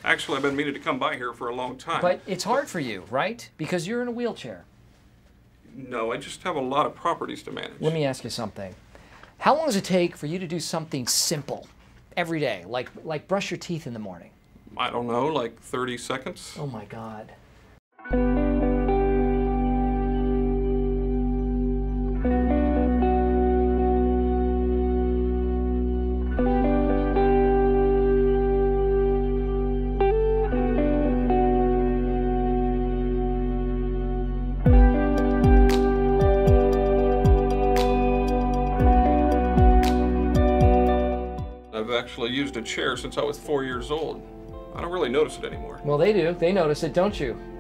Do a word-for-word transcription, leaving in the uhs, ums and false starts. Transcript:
Actually, I've been meaning to come by here for a long time. But it's hard for you, right? Because you're in a wheelchair. No, I just have a lot of properties to manage. Let me ask you something. How long does it take for you to do something simple every day, like like brush your teeth in the morning? I don't know, like thirty seconds? Oh my God. I've actually used a chair since I was four years old. I don't really notice it anymore. Well, they do. They notice it, don't you?